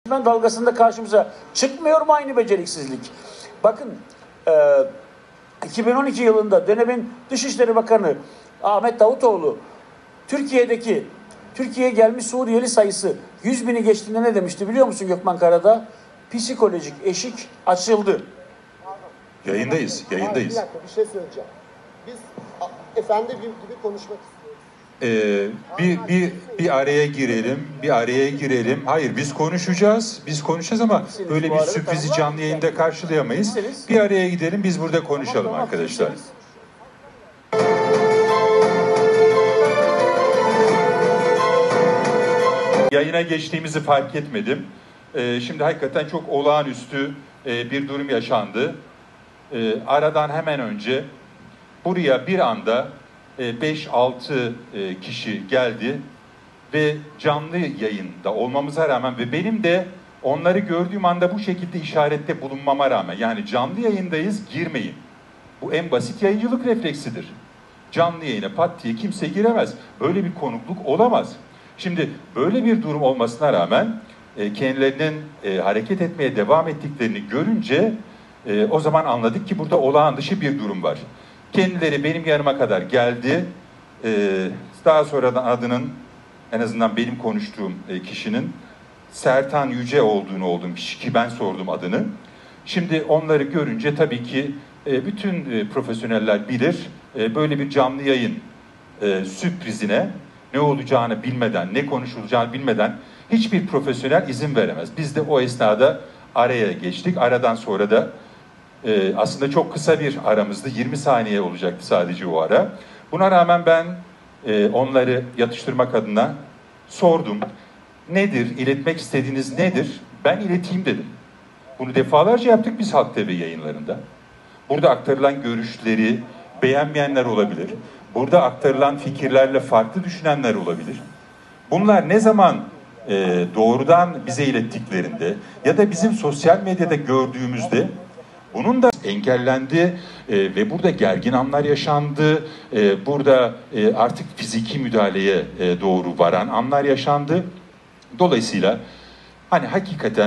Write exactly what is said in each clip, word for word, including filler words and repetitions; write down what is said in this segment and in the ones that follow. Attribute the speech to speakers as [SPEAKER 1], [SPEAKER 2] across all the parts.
[SPEAKER 1] dalgasında karşımıza çıkmıyor mu aynı beceriksizlik? Bakın e, iki bin on iki yılında dönemin Dışişleri Bakanı Ahmet Davutoğlu Türkiye'deki Türkiye'ye gelmiş Suriyeli sayısı yüz bini geçtiğinde ne demişti biliyor musun Gökmen Karadağ? Psikolojik eşik açıldı.
[SPEAKER 2] Yayındayız, yayındayız.
[SPEAKER 3] Bir dakika bir şey söyleyeceğim. Biz efendi gibi konuşmak istiyoruz.
[SPEAKER 2] Ee, bir, bir, bir araya girelim, bir araya girelim. Hayır, biz konuşacağız, biz konuşacağız ama böyle bir sürprizi canlı yayında karşılayamayız. Bir araya gidelim, biz burada konuşalım arkadaşlar. Yayına geçtiğimizi fark etmedim. Ee, şimdi hakikaten çok olağanüstü e, bir durum yaşandı. Ee, aradan hemen önce buraya bir anda beş altı kişi geldi ve canlı yayında olmamıza rağmen ve benim de onları gördüğüm anda bu şekilde işarette bulunmama rağmen, yani canlı yayındayız, girmeyin. Bu en basit yayıncılık refleksidir. Canlı yayına pat diye kimse giremez. Böyle bir konukluk olamaz. Şimdi böyle bir durum olmasına rağmen kendilerinin hareket etmeye devam ettiklerini görünce o zaman anladık ki burada olağan dışı bir durum var. Kendileri benim yanıma kadar geldi. Ee, daha sonradan adının, en azından benim konuştuğum kişinin Sertan Yüce olduğunu oldum ki ben sordum adını. Şimdi onları görünce tabii ki bütün profesyoneller bilir, böyle bir canlı yayın sürprizine ne olacağını bilmeden, ne konuşulacağını bilmeden hiçbir profesyonel izin veremez. Biz de o esnada araya geçtik. Aradan sonra da Ee, aslında çok kısa bir aramızdı. yirmi saniye olacaktı sadece o ara. Buna rağmen ben e, onları yatıştırmak adına sordum. Nedir? İletmek istediğiniz nedir? Ben ileteyim dedim. Bunu defalarca yaptık biz Halk T V yayınlarında. Burada aktarılan görüşleri beğenmeyenler olabilir. Burada aktarılan fikirlerle farklı düşünenler olabilir. Bunlar ne zaman e, doğrudan bize ilettiklerinde ya da bizim sosyal medyada gördüğümüzde bunun da engellendi e, ve burada gergin anlar yaşandı. E, burada e, artık fiziki müdahaleye e, doğru varan anlar yaşandı. Dolayısıyla hani hakikaten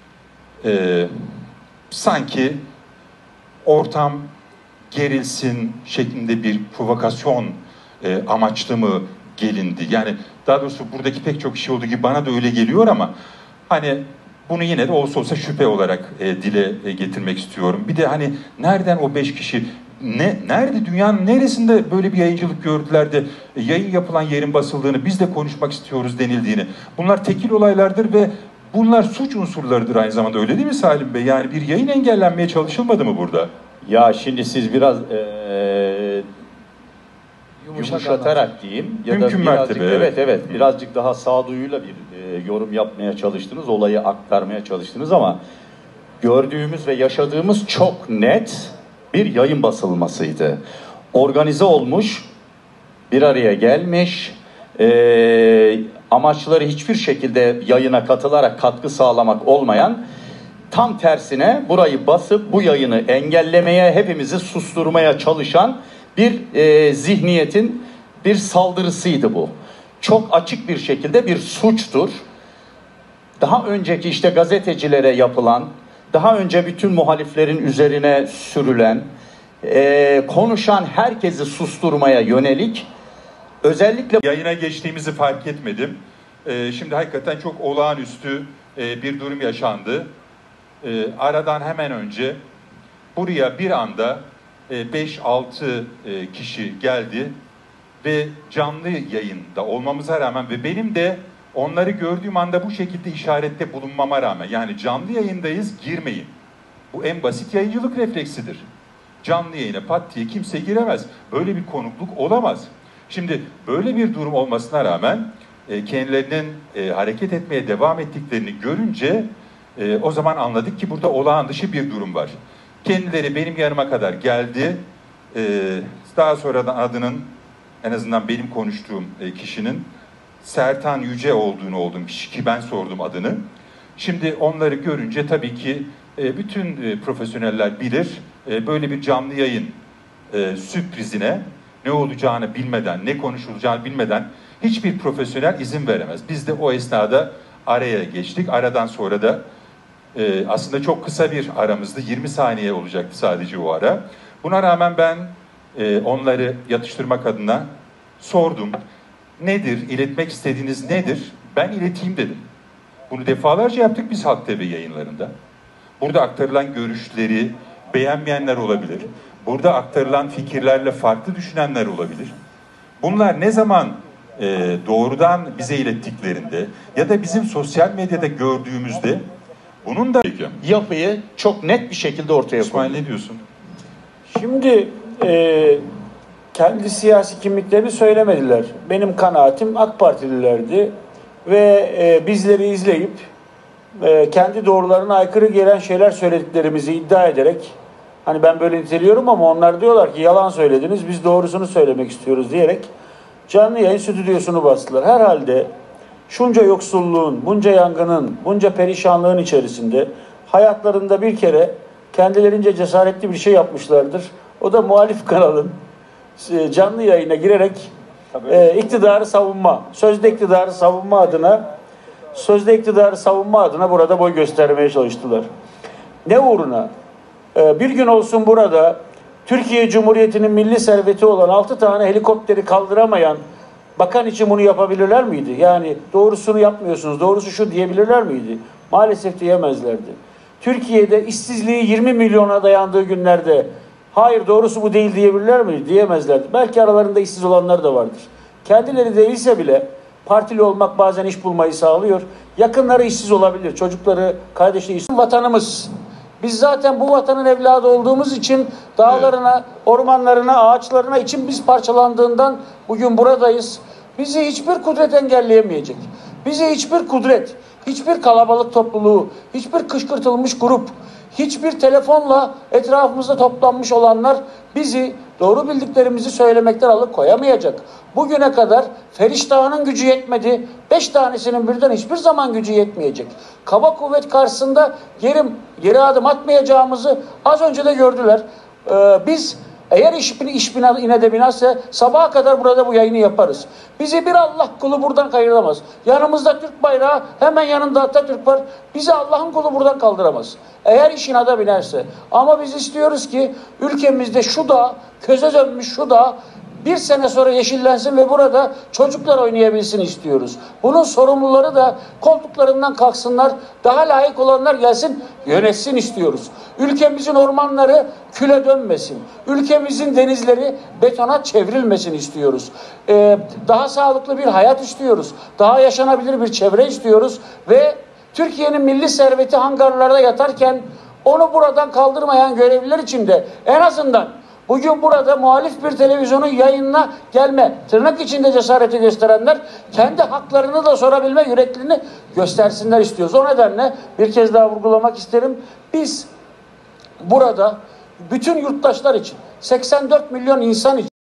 [SPEAKER 2] e, sanki ortam gerilsin şeklinde bir provokasyon e, amaçlı mı gelindi? Yani daha doğrusu buradaki pek çok şey olduğu gibi bana da öyle geliyor ama hani bunu yine de olsa olsa şüphe olarak e, dile e, getirmek istiyorum. Bir de hani nereden o beş kişi, ne nerede, dünyanın neresinde böyle bir yayıncılık gördüler de e, yayın yapılan yerin basıldığını, biz de konuşmak istiyoruz denildiğini. Bunlar tekil olaylardır ve bunlar suç unsurlarıdır aynı zamanda, öyle değil mi Salim Bey? Yani bir yayın engellenmeye çalışılmadı mı burada?
[SPEAKER 4] Ya şimdi siz biraz e, yumuşatarak diyeyim ya
[SPEAKER 2] Mümkün
[SPEAKER 4] da birazcık
[SPEAKER 2] mertebe,
[SPEAKER 4] evet
[SPEAKER 2] evet.
[SPEAKER 4] evet birazcık daha sağduyuyla bir e, yorum yapmaya çalıştınız, olayı aktarmaya çalıştınız ama gördüğümüz ve yaşadığımız çok net bir yayın basılmasıydı. Organize olmuş, bir araya gelmiş, e, amaçları hiçbir şekilde yayına katılarak katkı sağlamak olmayan, tam tersine burayı basıp bu yayını engellemeye, hepimizi susturmaya çalışan bir e, zihniyetin bir saldırısıydı bu. Çok açık bir şekilde bir suçtur. Daha önceki işte gazetecilere yapılan, daha önce bütün muhaliflerin üzerine sürülen, e, konuşan herkesi susturmaya yönelik, özellikle
[SPEAKER 2] yayına geçtiğimizi fark etmedim. Ee, şimdi hakikaten çok olağanüstü e, bir durum yaşandı. Ee, aradan hemen önce buraya bir anda beş altı kişi geldi ve canlı yayında olmamıza rağmen ve benim de onları gördüğüm anda bu şekilde işarette bulunmama rağmen, yani canlı yayındayız, girmeyin. Bu en basit yayıncılık refleksidir. Canlı yayına pat diye kimse giremez. Böyle bir konukluk olamaz. Şimdi böyle bir durum olmasına rağmen kendilerinin hareket etmeye devam ettiklerini görünce o zaman anladık ki burada olağan dışı bir durum var. Kendileri benim yanıma kadar geldi. Ee, daha sonradan adının, en azından benim konuştuğum e, kişinin Sertan Yüce olduğunu oldum ki ben sordum adını. Şimdi onları görünce tabii ki e, bütün e, profesyoneller bilir, e, böyle bir canlı yayın e, sürprizine ne olacağını bilmeden, ne konuşulacağını bilmeden hiçbir profesyonel izin veremez. Biz de o esnada araya geçtik. Aradan sonra da e, aslında çok kısa bir aramızdı. yirmi saniye olacaktı sadece o ara. Buna rağmen ben e, onları yatıştırmak adına sordum. Nedir, iletmek istediğiniz nedir? Ben ileteyim dedim. Bunu defalarca yaptık biz Halk T V yayınlarında. Burada aktarılan görüşleri beğenmeyenler olabilir. Burada aktarılan fikirlerle farklı düşünenler olabilir. Bunlar ne zaman e, doğrudan bize ilettiklerinde ya da bizim sosyal medyada gördüğümüzde bunun da...
[SPEAKER 4] Yapıyı çok net bir şekilde ortaya
[SPEAKER 2] İsmail
[SPEAKER 4] koyuyor.
[SPEAKER 2] ne diyorsun?
[SPEAKER 1] Şimdi e, kendi siyasi kimliklerini söylemediler. Benim kanaatim AK Partililerdi ve e, bizleri izleyip e, kendi doğrularına aykırı gelen şeyler söylediklerimizi iddia ederek, hani ben böyle niteliyorum ama onlar diyorlar ki yalan söylediniz, biz doğrusunu söylemek istiyoruz diyerek canlı yayın stüdyosunu bastılar. Herhalde şunca yoksulluğun, bunca yangının, bunca perişanlığın içerisinde hayatlarında bir kere kendilerince cesaretli bir şey yapmışlardır. O da muhalif kanalın e, canlı yayına girerek e, iktidarı savunma, sözde iktidarı savunma adına sözde iktidarı savunma adına burada boy göstermeye çalıştılar. Ne uğruna? E, bir gün olsun burada Türkiye Cumhuriyeti'nin milli serveti olan altı tane helikopteri kaldıramayan bakan için bunu yapabilirler miydi? Yani doğrusunu yapmıyorsunuz, doğrusu şu diyebilirler miydi? Maalesef diyemezlerdi. Türkiye'de işsizliği yirmi milyona dayandığı günlerde hayır doğrusu bu değil diyebilirler miydi? Diyemezlerdi. Belki aralarında işsiz olanlar da vardır. Kendileri değilse bile partili olmak bazen iş bulmayı sağlıyor. Yakınları işsiz olabilir, çocukları, kardeşleri işsiz. Vatanımız. Biz zaten bu vatanın evladı olduğumuz için dağlarına, ormanlarına, ağaçlarına için biz parçalandığından bugün buradayız. Bizi hiçbir kudret engelleyemeyecek. Bizi hiçbir kudret, hiçbir kalabalık topluluğu, hiçbir kışkırtılmış grup, hiçbir telefonla etrafımızda toplanmış olanlar bizi doğru bildiklerimizi söylemekten alıkoyamayacak. Bugüne kadar Feriştah'ın gücü yetmedi. Beş tanesinin birden hiçbir zaman gücü yetmeyecek. Kaba kuvvet karşısında geri, geri adım atmayacağımızı az önce de gördüler. Ee, biz eğer iş, iş bina, inede binerse sabaha kadar burada bu yayını yaparız. Bizi bir Allah kulu buradan kayıramaz. Yanımızda Türk bayrağı, hemen yanında Atatürk var. Bizi Allah'ın kulu buradan kaldıramaz. Eğer iş inada binerse. Ama biz istiyoruz ki ülkemizde şu dağ, köze dönmüş şu dağ bir sene sonra yeşillensin ve burada çocuklar oynayabilsin istiyoruz. Bunun sorumluları da koltuklarından kalksınlar, daha layık olanlar gelsin, yönetsin istiyoruz. Ülkemizin ormanları küle dönmesin. Ülkemizin denizleri betona çevrilmesin istiyoruz. Ee, daha sağlıklı bir hayat istiyoruz. Daha yaşanabilir bir çevre istiyoruz ve Türkiye'nin milli serveti hangarlarda yatarken onu buradan kaldırmayan görevliler için de en azından bugün burada muhalif bir televizyonun yayınına gelme, tırnak içinde cesareti gösterenler kendi haklarını da sorabilme yürekliliğini göstersinler istiyoruz. O nedenle bir kez daha vurgulamak isterim. Biz burada bütün yurttaşlar için, seksen dört milyon insan için